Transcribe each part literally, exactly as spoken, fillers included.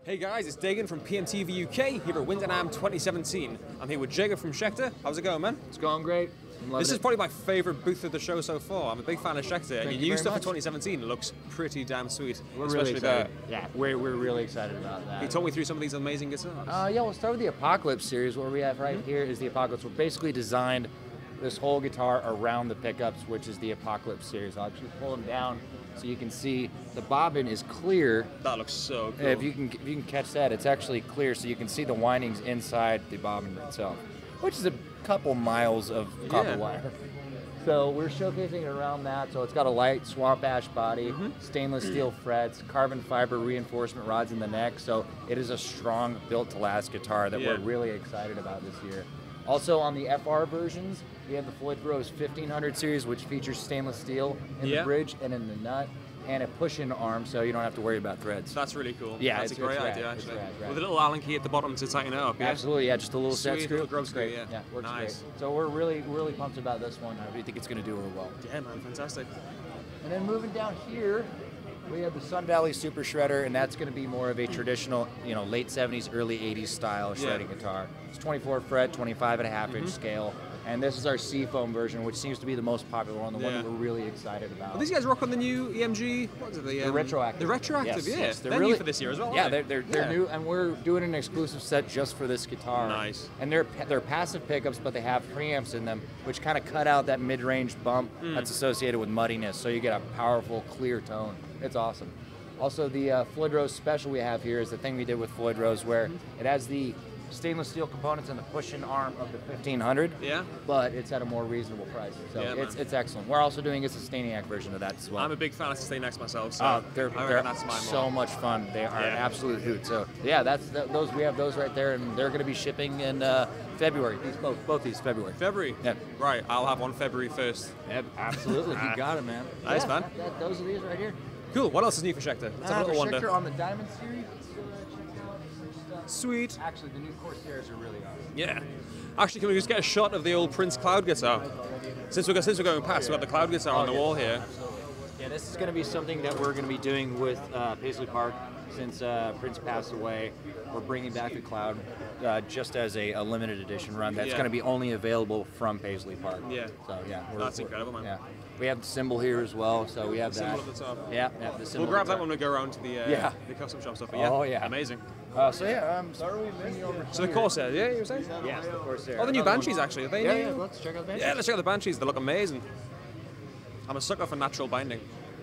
Hey guys, it's Dagan from P M T V U K here at Winter NAMM twenty seventeen. I'm here with Jacob from Schecter. How's it going, man? It's going great. This it. is probably my favorite booth of the show so far. I'm a big fan of Schecter, Thank and you your new very stuff much. for twenty seventeen looks pretty damn sweet. We're especially really excited. Yeah, we're, we're really excited about that. Can you talk me through some of these amazing guitars? Uh, yeah, we'll start with the Apocalypse series. What we have right mm-hmm. here is the Apocalypse. We're basically designed this whole guitar around the pickups, which is the Apocalypse series. I'll actually pull them down so you can see the bobbin is clear. That looks so cool. If you can, if you can catch that, it's actually clear, so you can see the windings inside the bobbin itself, which is a couple miles of copper yeah. wire. So we're showcasing it around that. So it's got a light swamp ash body, mm-hmm. stainless steel frets, carbon fiber reinforcement rods in the neck. So it is a strong, built-to-last guitar that yeah. we're really excited about this year. Also on the F R versions, we have the Floyd Rose fifteen hundred series, which features stainless steel in yeah. the bridge and in the nut, and a push-in arm, so you don't have to worry about threads. That's really cool. Yeah, that's it's, a great it's idea, rad. actually. Rad, rad. With a little Allen key at the bottom to tighten it up. Yeah? Absolutely, yeah, just a little Sweet set screw. little grub screw, yeah. Yeah, works nice. great. So we're really, really pumped about this one. I think it's going to do really well. Yeah, man, fantastic. And then moving down here, we have the Sun Valley Super Shredder, and that's going to be more of a traditional, you know, late seventies, early eighties style shredding yeah. guitar. It's twenty-four fret, twenty-five and a half inch mm-hmm. scale, and this is our Seafoam version, which seems to be the most popular one, the yeah. one that we're really excited about. Well, these guys rock on the new E M G. What is it? The, um, the retroactive. The retroactive, yes, yeah. Yes, they're, they're really, new for this year as well. Yeah, aren't they? they're they're, they're yeah. new, and we're doing an exclusive set just for this guitar. Nice. And they're they're passive pickups, but they have preamps in them, which kind of cut out that mid-range bump mm. that's associated with muddiness. So you get a powerful, clear tone. It's awesome. Also, the uh, Floyd Rose special we have here is the thing we did with Floyd Rose, where it has the stainless steel components and the push-in arm of the fifteen hundred. Yeah. But it's at a more reasonable price. So yeah, it's it's excellent. We're also doing a Sustainiac version of that as well. I'm a big fan of Sustainiacs myself. So uh, they're I they're that's my so much fun. They are yeah. an absolute hoot. So yeah, that's that, those we have those right there, and they're going to be shipping in uh, February. These both both these February. February. Yeah. Right. I'll have one February first. Yeah, absolutely. You got it, man. Nice, yeah, man. That, that, those are these right here. Cool. What else is new for Schecter? Let's uh, have a little the wonder. Schecter on the Diamond series. Sweet. Actually, the new Corsairs are really awesome. Yeah. Actually, can we just get a shot of the old Prince Cloud guitar? Since we're, since we're going past, we've got the Cloud guitar oh, on the yeah. wall here. Absolutely. Yeah, this is going to be something that we're going to be doing with uh, Paisley Park. Since uh, Prince passed away, we're bringing back the Cloud uh, just as a, a limited edition run that's yeah. going to be only available from Paisley Park. Yeah. So yeah, we're, that's we're, incredible, man. Yeah. We have the symbol here as well, so we have the that. Symbol at the top. Yeah, yeah the symbol. We'll grab that when we go around to the uh, yeah. the custom shop stuff. But yeah. Oh yeah. Amazing. Uh, so yeah, um, so, over so the Corsair, yeah, you were saying? Yes, the Corsair. Oh, the new Banshees actually. Are they yeah, new? yeah, let's check out the Banshees. Yeah, let's check out the Banshees. They look amazing. I'm a sucker for natural binding.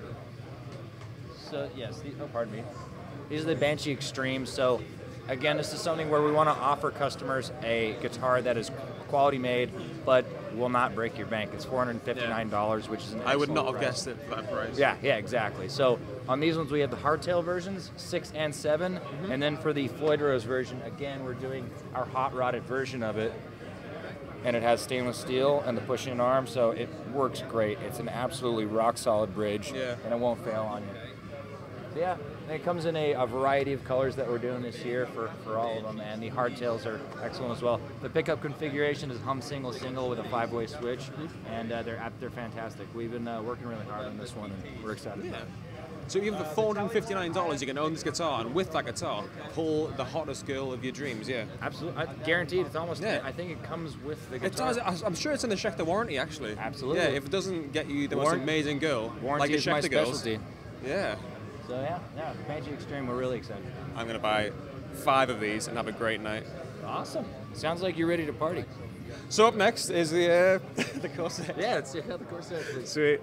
So yes, the, oh pardon me. These are the Banshee Extremes. So again, this is something where we want to offer customers a guitar that is quality made, but will not break your bank. It's four hundred fifty-nine dollars, yeah. which is an I would not have price. guessed it for that price. Yeah, yeah, exactly. So on these ones we have the hardtail versions, six and seven, mm-hmm. and then for the Floyd Rose version, again we're doing our hot rodded version of it, and it has stainless steel and the push-in arm, so it works great. It's an absolutely rock solid bridge, yeah. and it won't fail on you. So yeah, and it comes in a, a variety of colors that we're doing this year for, for all of them, and the hardtails are excellent as well. The pickup configuration is hum single single with a five-way switch, mm-hmm. and uh, they're they're fantastic. We've been uh, working really hard on this one, and we're excited. Yeah. About it. So even for four hundred fifty-nine dollars, you can own this guitar, and with that guitar, pull the hottest girl of your dreams. Yeah. Absolutely, I, guaranteed. It's almost. Yeah. I think it comes with the guitar. It does. I'm sure it's in the Schecter warranty, actually. Absolutely. Yeah. If it doesn't get you the most Warrant, amazing girl, warranty like the is Schecter my girls. specialty. Yeah. So yeah, yeah, Banshee Extreme, we're really excited. I'm gonna buy five of these and have a great night. Awesome. Sounds like you're ready to party. So up next is the uh, the Corsair. Yeah, let's check out the Corsair, please. Sweet.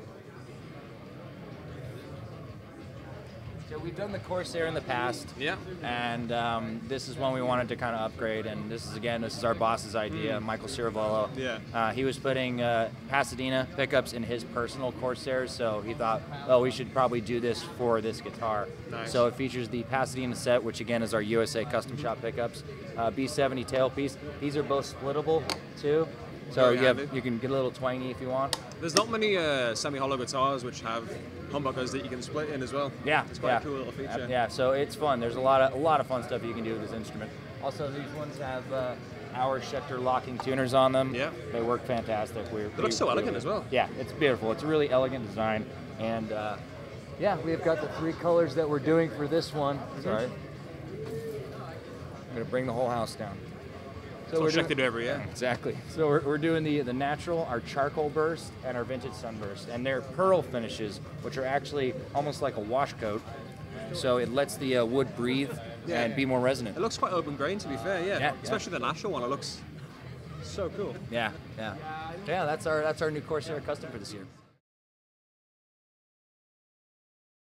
So we've done the Corsair in the past. Yeah. And um, this is one we wanted to kind of upgrade, and this is, again, this is our boss's idea, mm. Michael Ciravallo. Yeah. Uh, he was putting uh, Pasadena pickups in his personal Corsairs, so he thought, well, we should probably do this for this guitar. Nice. So it features the Pasadena set, which again is our U S A custom shop pickups, uh, B seventy tailpiece. These are both splittable, too. So you, have, you can get a little twangy if you want. There's not many uh, semi-hollow guitars which have humbuckers that you can split in as well. Yeah, it's quite yeah. a cool little feature. Uh, yeah, so it's fun. There's a lot of a lot of fun stuff you can do with this instrument. Also, these ones have uh, our Schecter locking tuners on them. Yeah, they work fantastic. We're, they look so elegant as well. Yeah, it's beautiful. It's a really elegant design, and uh, yeah, we've got the three colors that we're doing for this one. Sorry. going to bring the whole house down. So we're Schecter do every year. Exactly. So we're, we're doing the the natural, our charcoal burst, and our vintage sunburst, and they're pearl finishes, which are actually almost like a wash coat. So it lets the uh, wood breathe yeah. and be more resonant. It looks quite open grain, to be fair. Yeah. yeah Especially yeah. the natural one. It looks so cool. Yeah. Yeah. Yeah. That's our that's our new Corsair custom for this year.